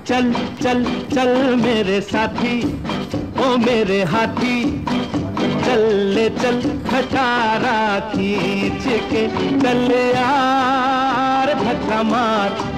चल चल चल मेरे साथी, ओ मेरे हाथी, चल ले चल खटारा खींच के, चल यार धक्का मार,